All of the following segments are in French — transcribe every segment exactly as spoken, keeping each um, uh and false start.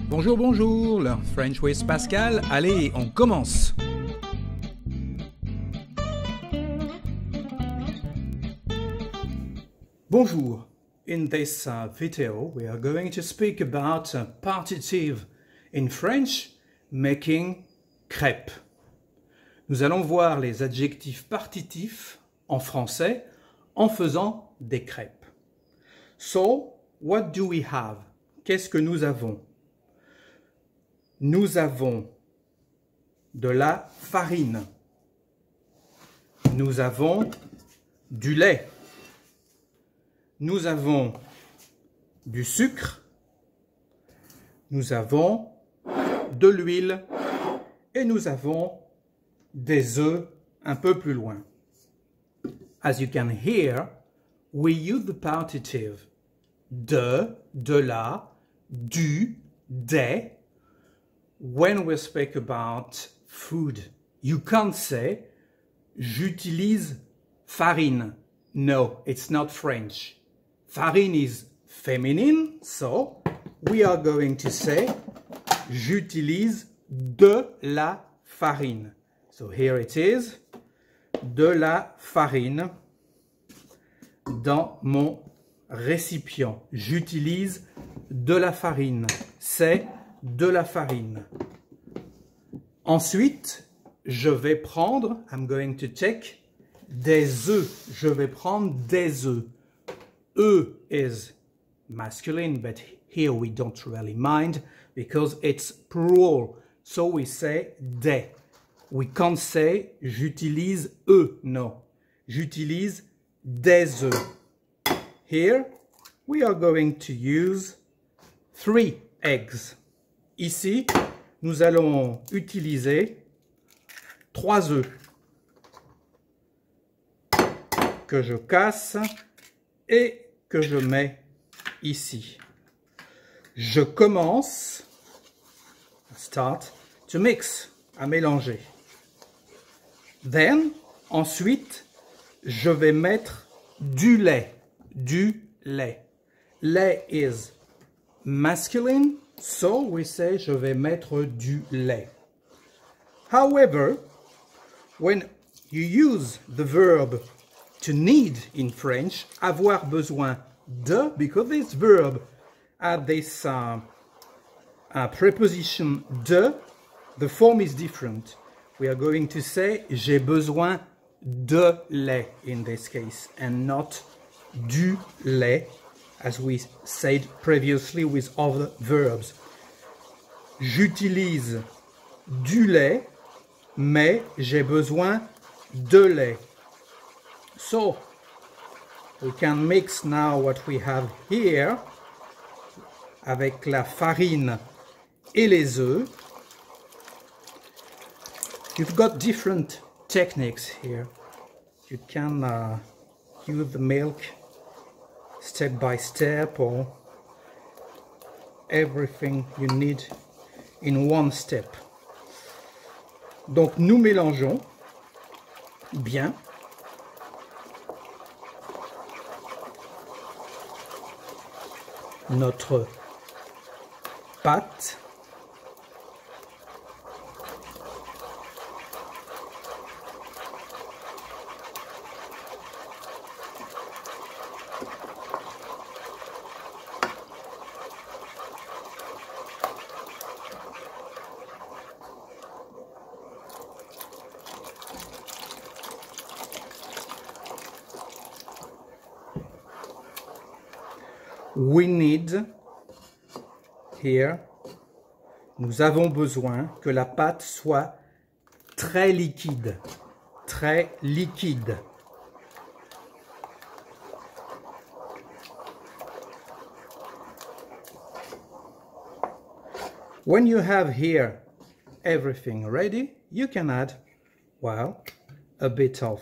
Bonjour, bonjour, le French with Pascal. Allez, on commence. Bonjour. In this uh, video, we are going to speak about a partitive in French, making crêpes. Nous allons voir les adjectifs partitifs en français en faisant des crêpes. So, what do we have? Qu'est-ce que nous avons? Nous avons de la farine. Nous avons du lait. Nous avons du sucre. Nous avons de l'huile. Et nous avons des œufs un peu plus loin. As you can hear, we use the partitive de, de la, du, des. When we speak about food, you can't say j'utilise farine. No, it's not French. Farine is feminine, so we are going to say j'utilise de la farine. So here it is, de la farine dans mon récipient. J'utilise de la farine. C'est de la farine. Ensuite, je vais prendre, I'm going to take, des œufs. Je vais prendre des œufs. E is masculine, but here we don't really mind because it's plural. So we say des. We can't say j'utilise eux. No. J'utilise des œufs. Here, we are going to use three eggs. Ici, nous allons utiliser trois œufs que je casse et que je mets ici. Je commence, start, to mix, à mélanger. Then, ensuite, je vais mettre du lait, du lait. Lait is masculine. So we say je vais mettre du lait. However, when you use the verb to need in French, avoir besoin de, because this verb has this uh, uh, preposition de, the form is different. We are going to say j'ai besoin de lait in this case and not du lait, as we said previously with other verbs. J'utilise du lait, mais j'ai besoin de lait. So, we can mix now what we have here avec la farine et les œufs. You've got different techniques here. You can uh, use the milk step by step or everything you need in one step. Donc nous mélangeons bien. Notre pâte. We need, here, nous avons besoin que la pâte soit très liquide, très liquide. When you have here everything ready, you can add, well, a bit of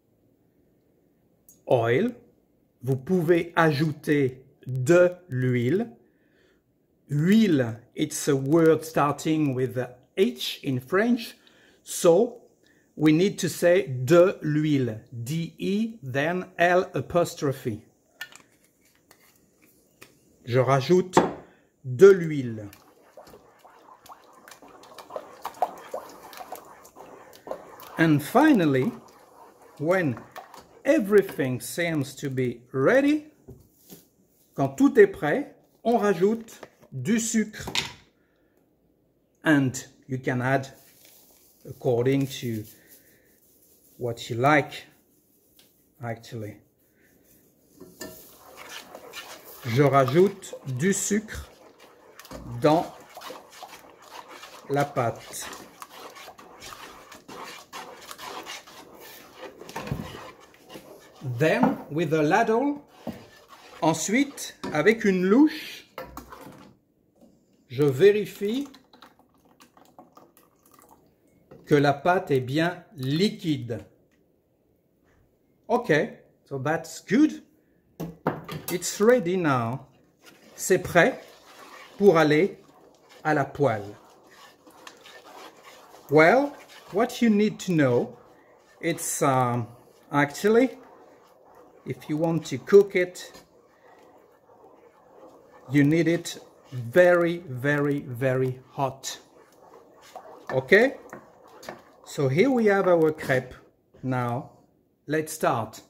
oil. Vous pouvez ajouter de l'huile. Huile, it's a word starting with a H in French, so we need to say de l'huile, D E, then L apostrophe. Je rajoute de l'huile. And finally, when everything seems to be ready, quand tout est prêt, on rajoute du sucre. And you can add according to what you like, actually. Je rajoute du sucre dans la pâte. Then, with a ladle, ensuite, avec une louche, je vérifie que la pâte est bien liquide. Okay, so that's good. It's ready now. C'est prêt pour aller à la poêle. Well, what you need to know, it's um, actually, if you want to cook it, you need it very, very, very hot. Okay? So here we have our crepe. Now, let's start.